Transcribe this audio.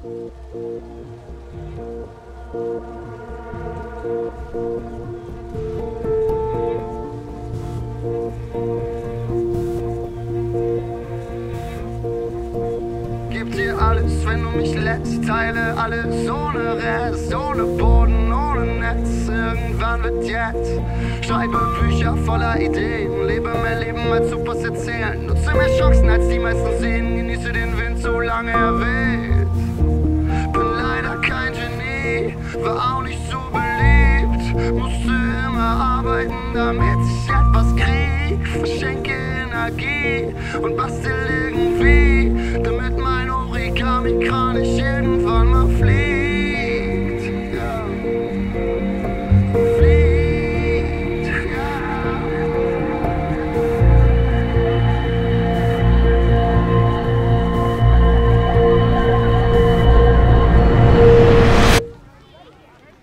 Gib dir alles, wenn du mich lässt. Teile alles ohne Rest, ohne Boden, ohne Netz. Irgendwann wird jetzt. Schreibe Bücher voller Ideen. Lebe mehr Leben als Supers erzählen. Nutze mehr Chancen als die meisten sehen. Genieße den Wind, solange er weht. Bin leider kein Genie, war auch nicht so beliebt. Musste immer arbeiten, damit ich etwas krieg. Verschenke Energie und bastel irgendwie, damit mein Origami-Kranich irgendwann mal fliegt.